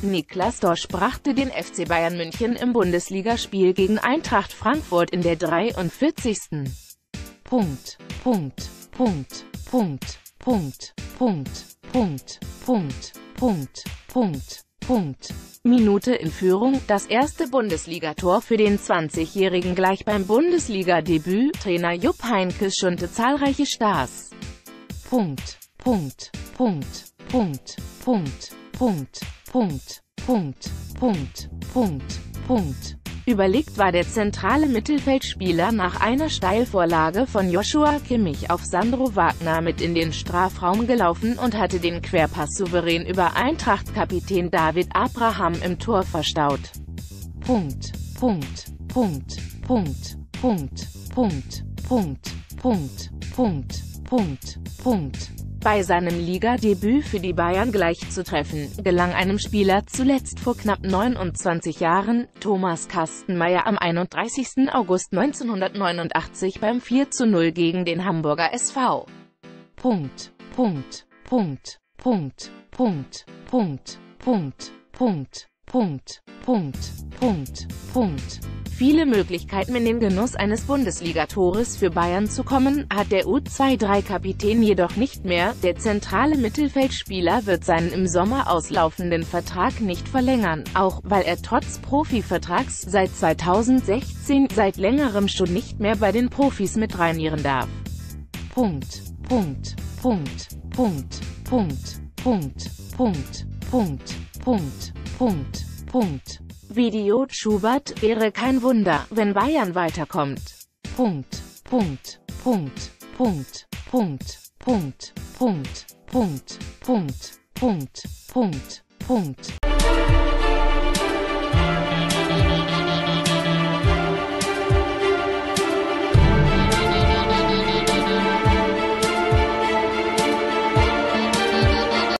Niklas Dorsch brachte den FC Bayern München im Bundesligaspiel gegen Eintracht Frankfurt in der 43. Minute in Führung, das erste Bundesligator für den 20-Jährigen gleich beim Bundesliga-Debüt. Trainer Jupp Heynckes schonte zahlreiche Stars. Überlegt war der zentrale Mittelfeldspieler nach einer Steilvorlage von Joshua Kimmich auf Sandro Wagner mit in den Strafraum gelaufen und hatte den Querpass souverän über Eintracht-Kapitän David Abraham im Tor verstaut. Bei seinem Ligadebüt für die Bayern gleichzutreffen, gelang einem Spieler zuletzt vor knapp 29 Jahren, Thomas Kastenmeier am 31. August 1989 beim 4:0 gegen den Hamburger SV. Viele Möglichkeiten in den Genuss eines Bundesligatores für Bayern zu kommen, hat der U23-Kapitän jedoch nicht mehr. Der zentrale Mittelfeldspieler wird seinen im Sommer auslaufenden Vertrag nicht verlängern, auch weil er trotz Profivertrags seit 2016 seit längerem schon nicht mehr bei den Profis mit trainieren darf. Video: Schubert, wäre kein Wunder, wenn Bayern weiterkommt.